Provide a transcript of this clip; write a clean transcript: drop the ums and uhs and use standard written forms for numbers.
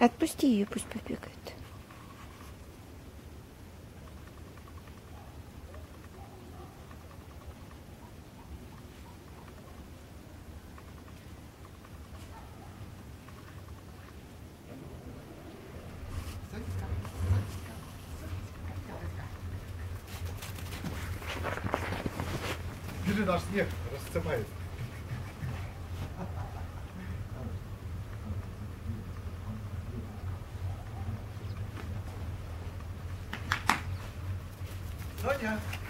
Отпусти ее, пусть побегает. Бежи, наш снег расцепает. Соня!